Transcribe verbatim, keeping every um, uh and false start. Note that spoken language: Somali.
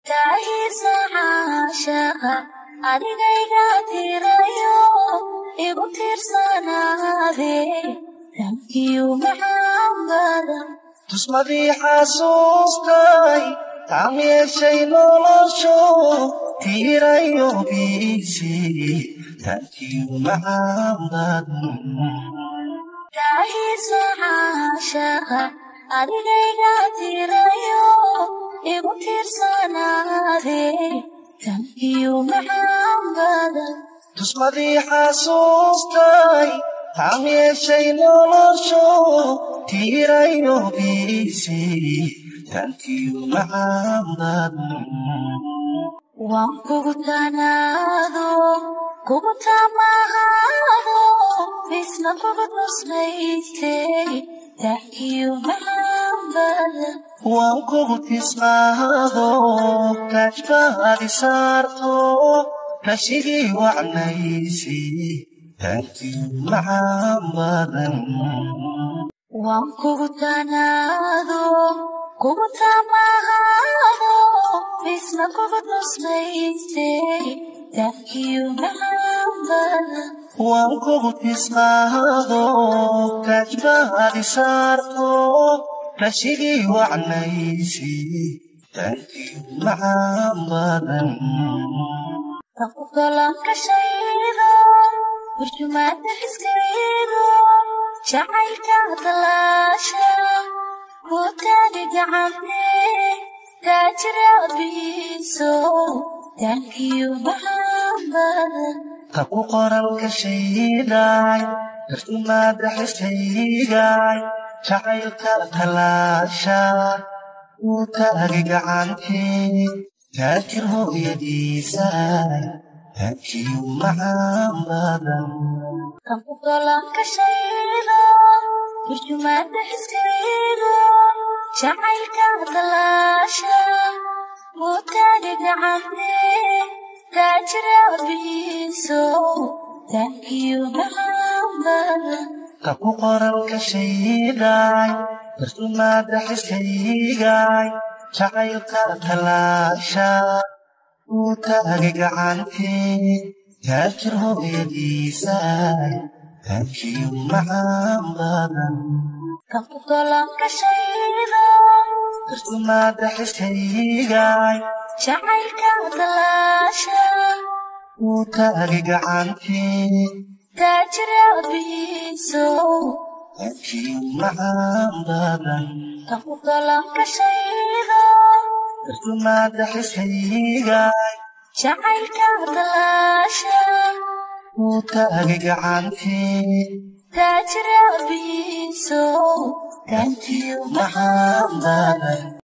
تعيس عاشقة أدينيغا تيرايو إيغو تيرسانادي Thank you محمد tusmadii xasuustay taameeshay nolosho tiirayo biisi thank you maxamad تعيس عاشقة أدينيغا تيرايو إيغو تيرسانادي Thank you محمد tusmadii xasuustay taameeshay nolosho tiirayo biisi thank you maxamad waan kugu tanaado kugu tamahado isna kugu tusmaystay thank you maxamad waan kugu tismaado kashbaadi saarto kashigii wacnaysi thank you maxamad waan kugu tanaado kugu tamahado isna kugu tusmaystay thank you maxamad waan kugu tismaado kashbaadi saarto kashigii wacnaysi thank you maxamad تقبلان كشيدو برجمات حسكيدو شعيك عطلاشا وتاني قعمني تاجر بيسو thank you محمد تقو قرال كشيداي برجمات حسكيداي شعيك عطلاشا وتاني قعمني تاجر يديساي thank you محمد تقبلان كشيدو برجمات حسكيدو شعيك عطلاشا وتاني قعمني تاجر بيسو thank you محمد تقو قرال كشيداي برجمات حسكيداي شعيك عطلاشا وتاني قعمني تاجر يديساي thank you محمد تقبلان كشيدو برجمات حسكيداي شعيك عطلاشا وتاني قعمني تاجر بيسو thank you محمد تقبلان كشيدو برجمات حسكيداي شعيك عطلاشا وتاني قعمني تاجر بيسو thank you محمد